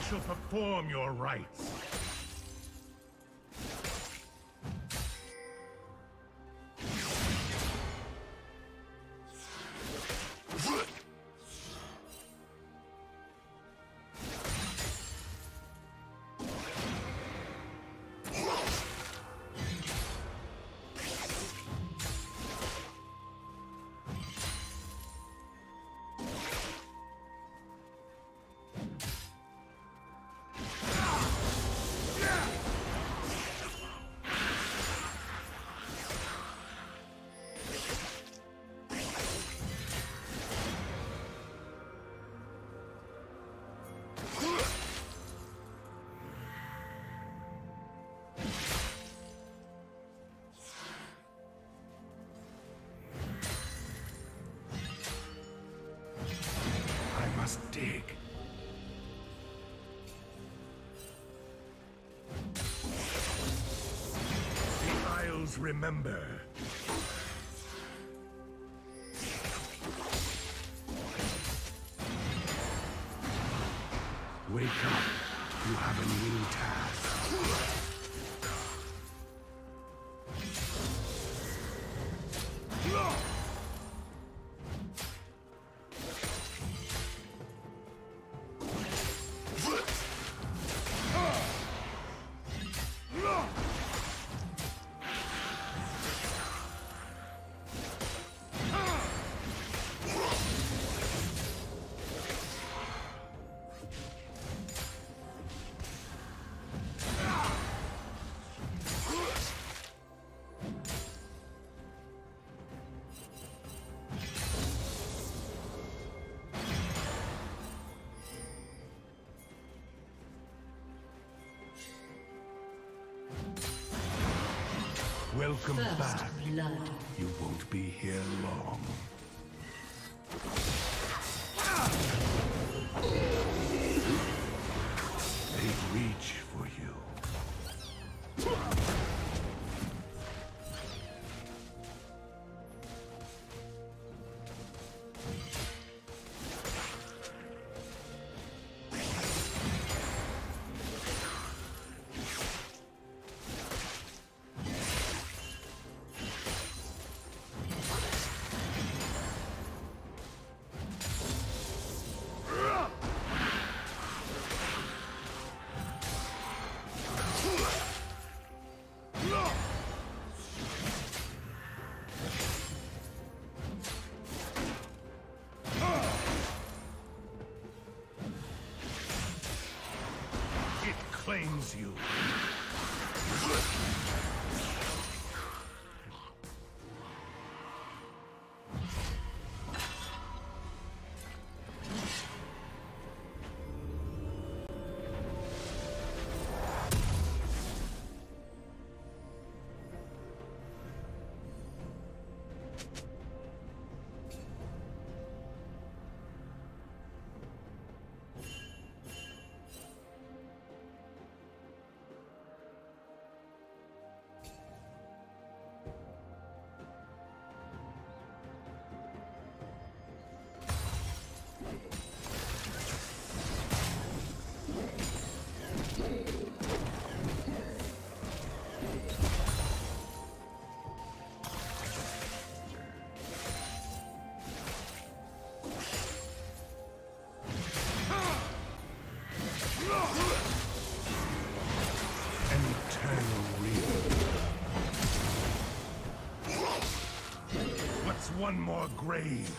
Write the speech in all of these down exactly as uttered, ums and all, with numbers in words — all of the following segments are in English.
shall perform your rites. Dig. The Isles remember. Wake up. You have a new task. Welcome First back. Blood. You won't be here long. They reach for you. Claims you. One more grave.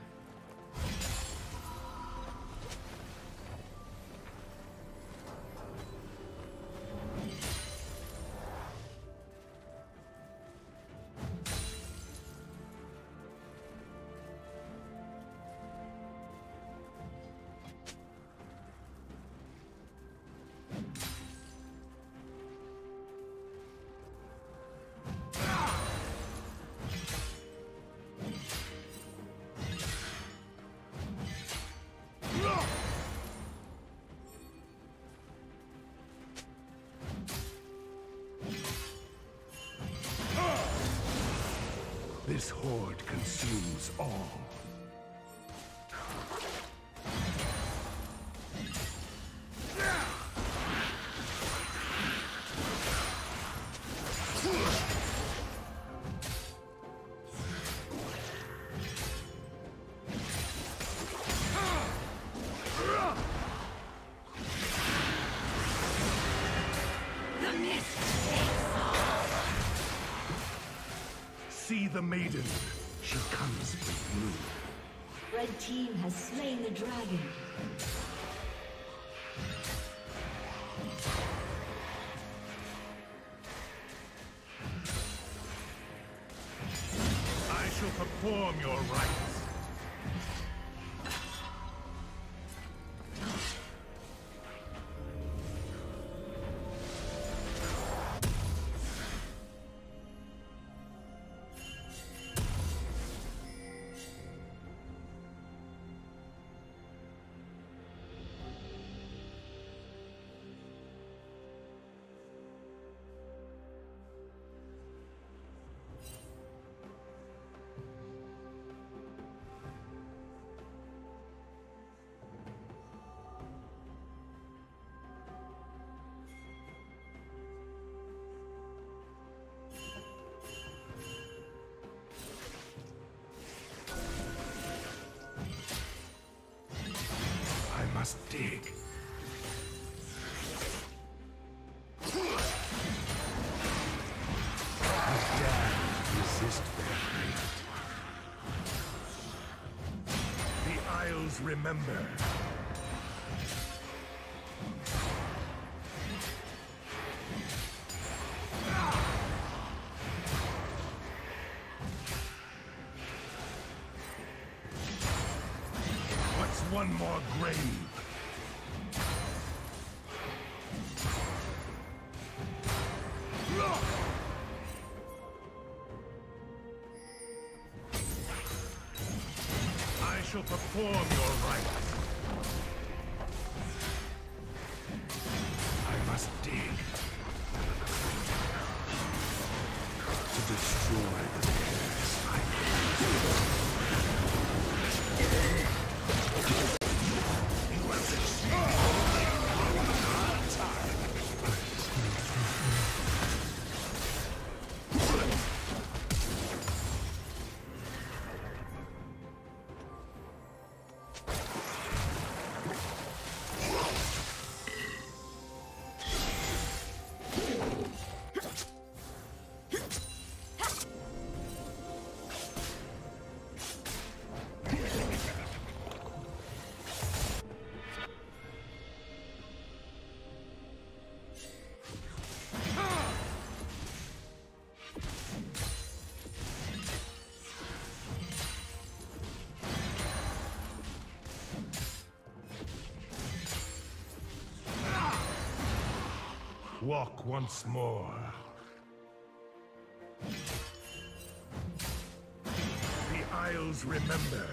This horde consumes all. See the maiden. She comes for you. Red team has slain the dragon. I shall perform your rites. Must dig. I dare resist their fate. The Isles remember. What's one more grave? I shall perform your rites. I must dig to destroy the curse I walk once more. The Isles remember.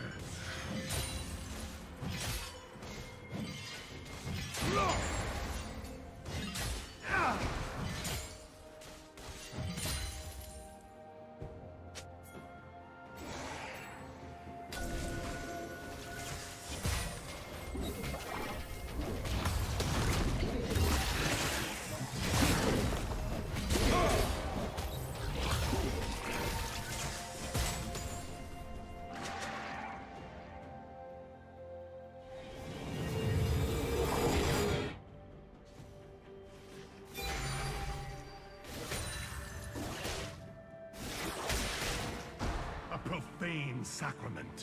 Profane sacrament.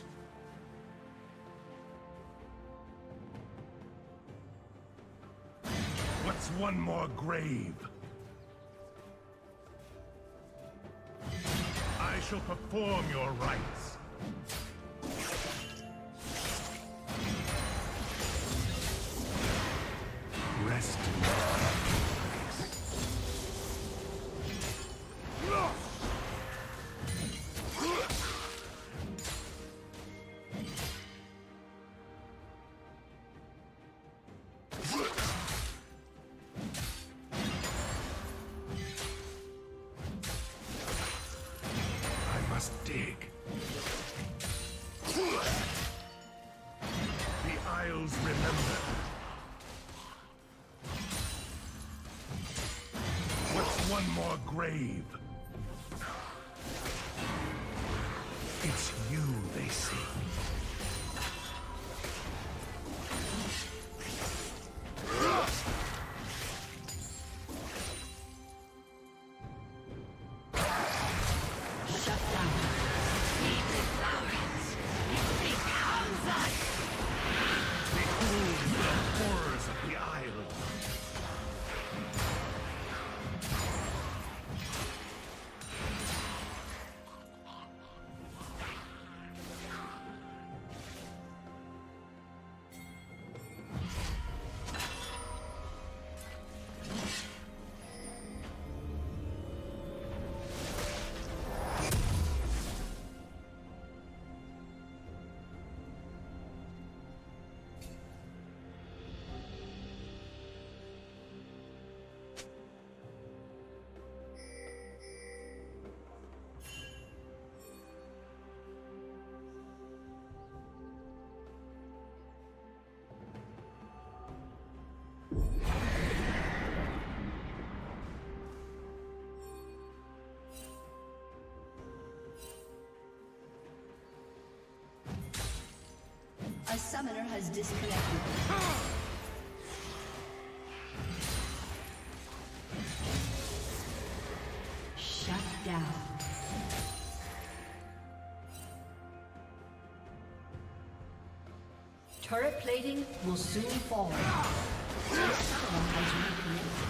What's one more grave? I shall perform your rites. Rest in dig. The Isles remember. What's one more grave? It's you they seek. Shut down. A summoner has disconnected. Shut down. Turret plating will soon fall. The summoner has reconnected.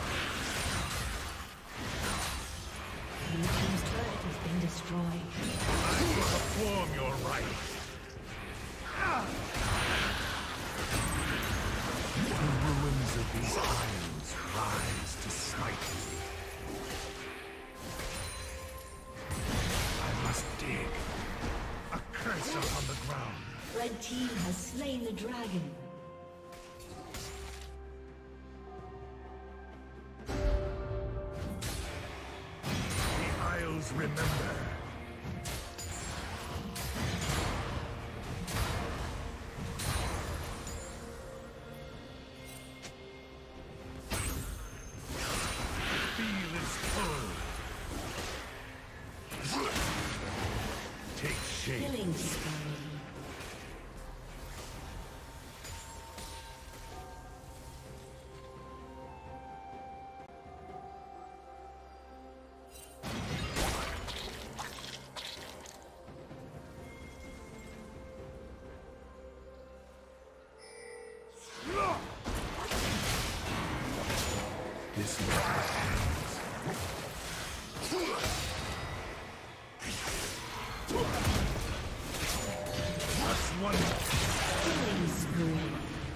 Blue team's turret has been destroyed. I will perform your rites. The ruins of these isles rise to smite me. I must dig. A curse upon the ground. Red team has slain the dragon. The isles remember. Killing spree. This never ends. That's one Killing spree.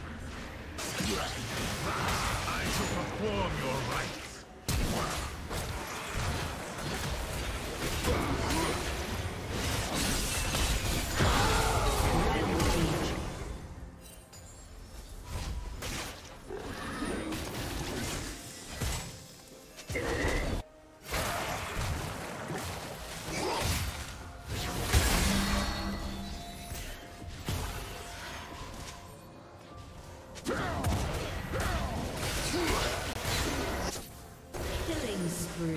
I shall perform your rites. Killing spree.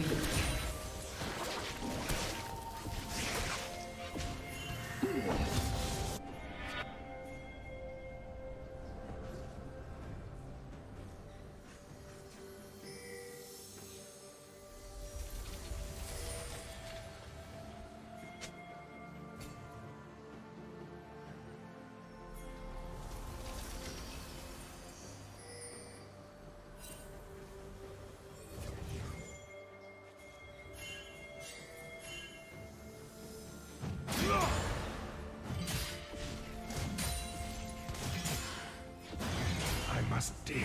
I must dig.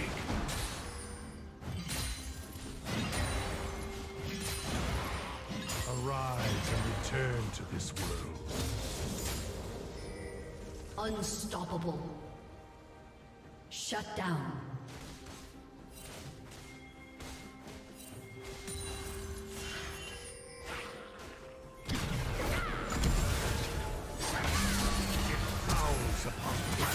Arise and return to this world. Unstoppable. Shut down. Howls upon the ground.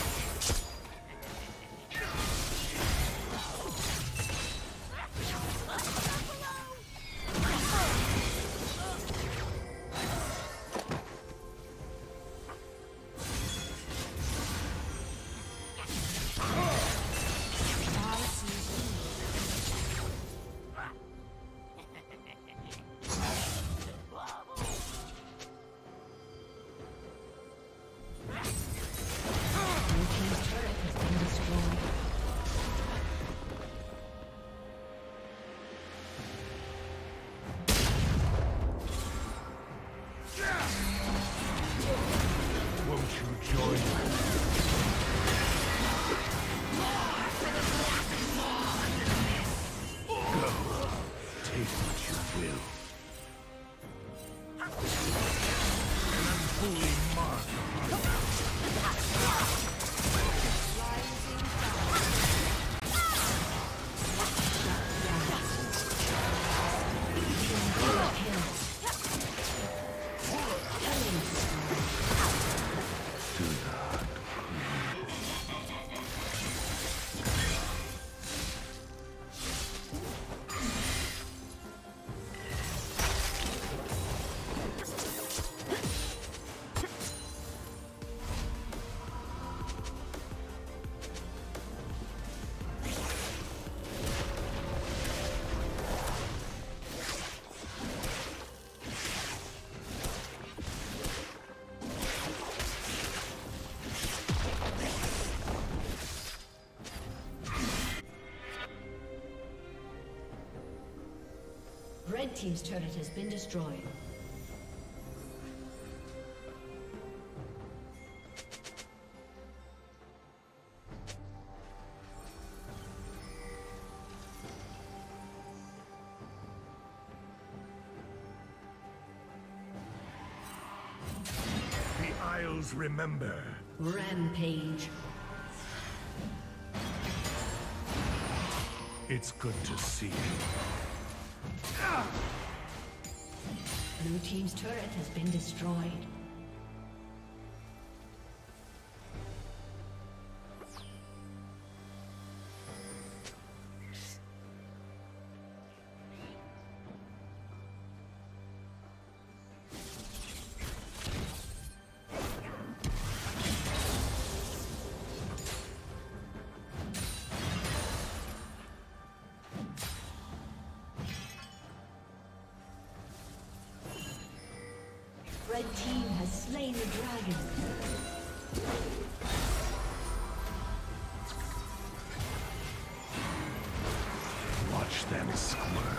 Red team's turret has been destroyed. The Isles remember. Rampage. It's good to see you. Blue team's turret has been destroyed. Red team has slain the dragon. Watch them squirm.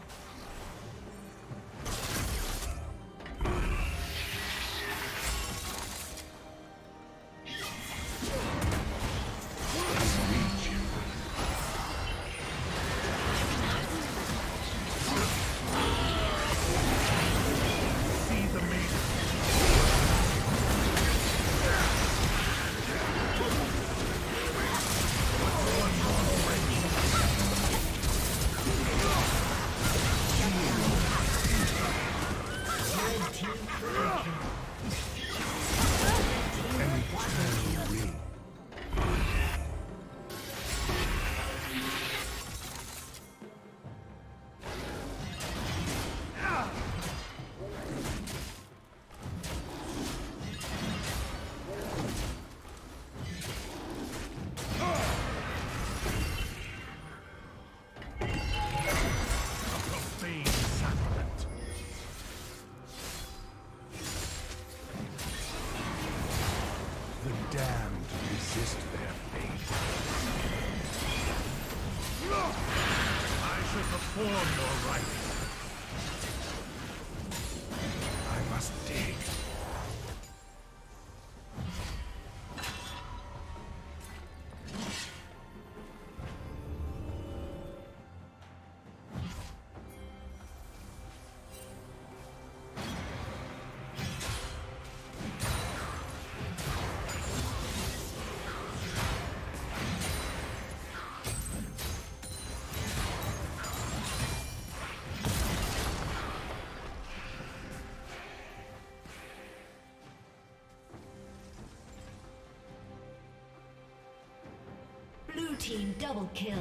Blue team double kill.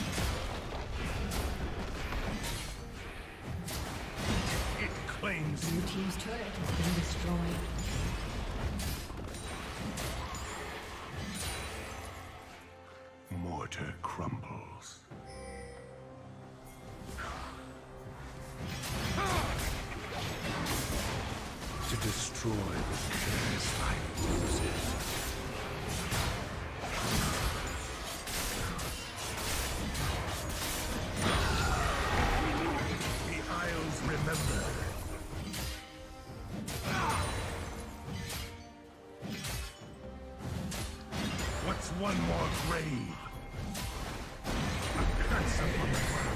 It claims. Blue team's turret has been destroyed. Mortar crumbles. To destroy the curse like roses. Remember. What's one more grave? A curse upon the ground.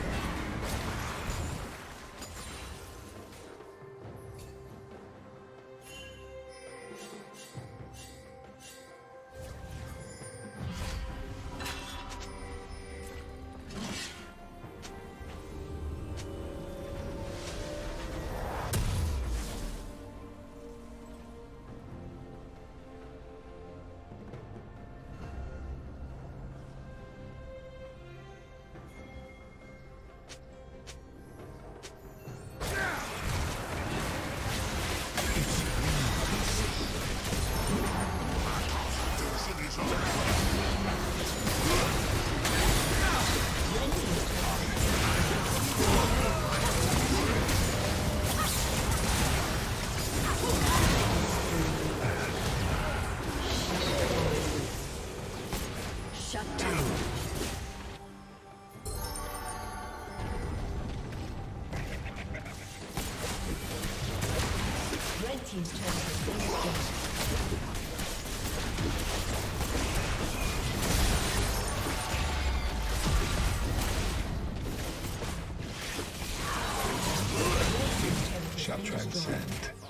team's turret has been destroyed. Shall transcend.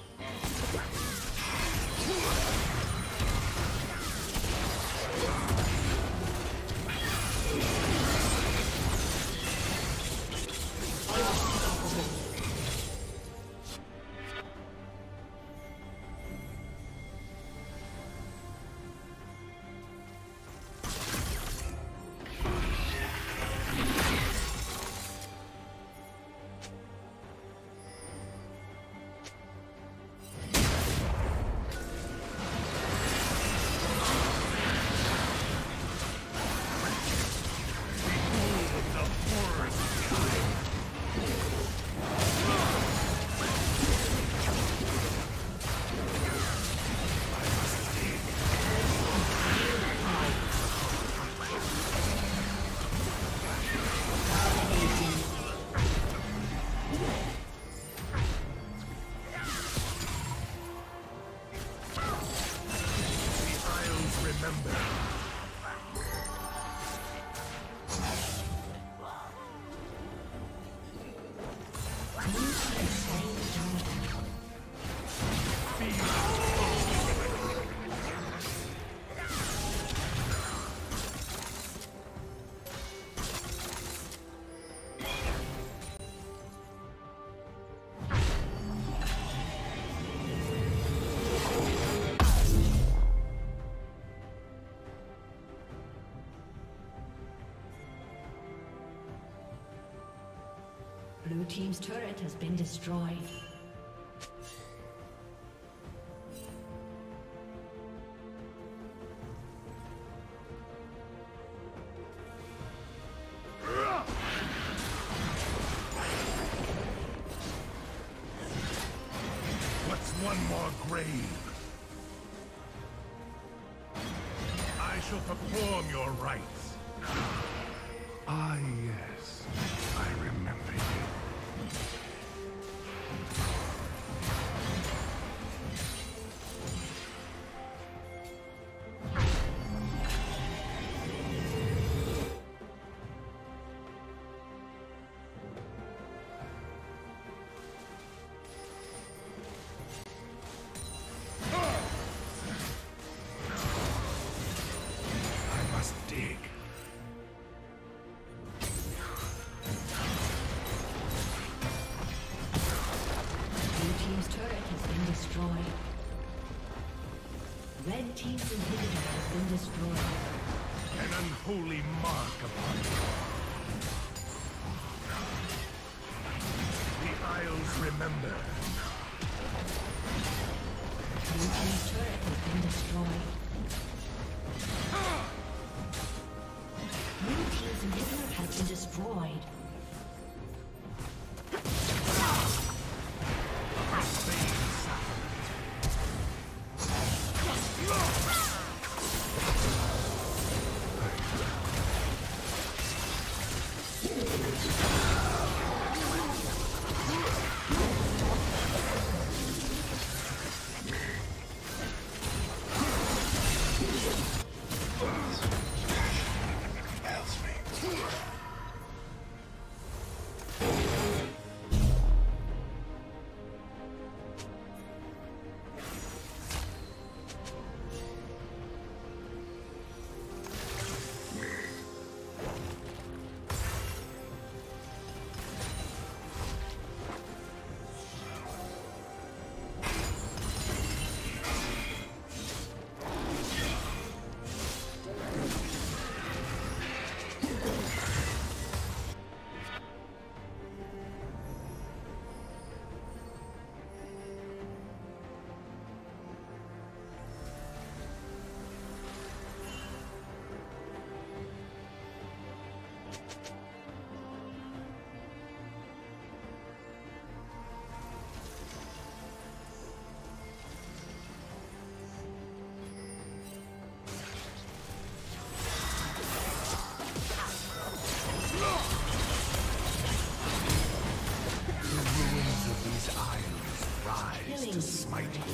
Blue team's turret has been destroyed. What's one more grave? I shall perform your rites. Ah, yes. I remember you. Red team's inhibitor has been destroyed. An unholy mark upon you. The Isles remember. Blue team's turret has been destroyed. Blue team's inhibitor has been destroyed. smite you.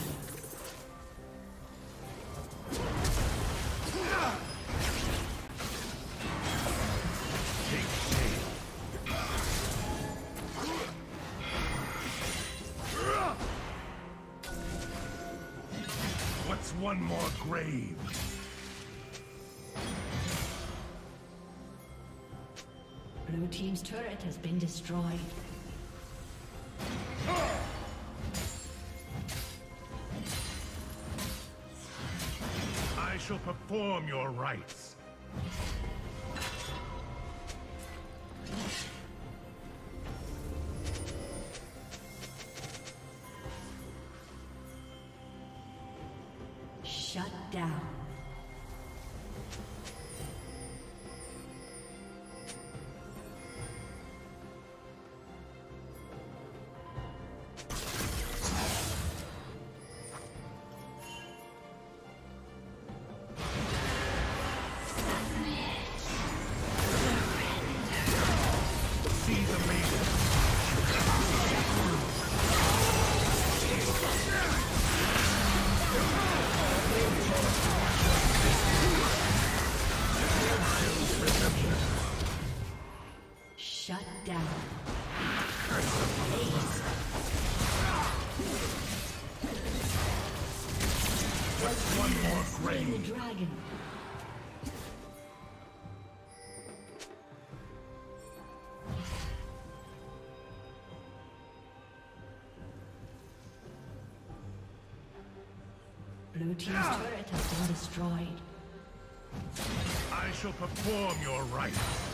What's one more grave? Blue team's turret has been destroyed. I shall perform your rites. Shut down. Shut down. What's one more grave? The dragon. Blue team's turret has been destroyed. I shall perform your rites.